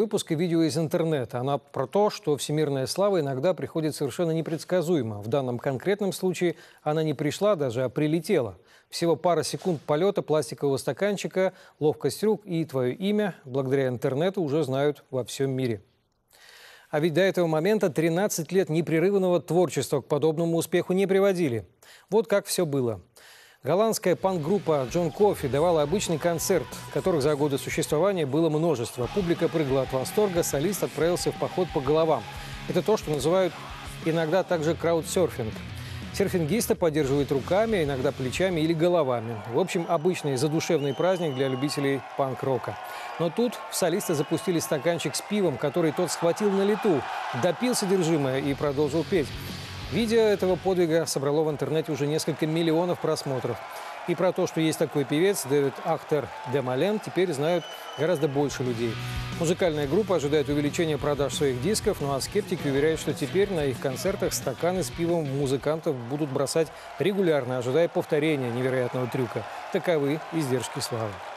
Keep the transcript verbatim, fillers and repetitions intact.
Выпуск видео из интернета. Она про то, что всемирная слава иногда приходит совершенно непредсказуемо. В данном конкретном случае она не пришла даже, а прилетела. Всего пара секунд полета пластикового стаканчика, ловкость рук и твое имя благодаря интернету уже знают во всем мире. А ведь до этого момента тринадцать лет непрерывного творчества к подобному успеху не приводили. Вот как все было. Голландская панк-группа Джон Кофи давала обычный концерт, которых за годы существования было множество. Публика прыгала от восторга, солист отправился в поход по головам. Это то, что называют иногда также краудсерфинг. Серфингиста поддерживают руками, иногда плечами или головами. В общем, обычный задушевный праздник для любителей панк-рока. Но тут в солиста запустили стаканчик с пивом, который тот схватил на лету, допил содержимое и продолжил петь. Видео этого подвига собрало в интернете уже несколько миллионов просмотров. И про то, что есть такой певец, Дэвид Ахтер-де-Мален, теперь знают гораздо больше людей. Музыкальная группа ожидает увеличения продаж своих дисков, ну а скептики уверяют, что теперь на их концертах стаканы с пивом музыкантов будут бросать регулярно, ожидая повторения невероятного трюка. Таковы издержки славы.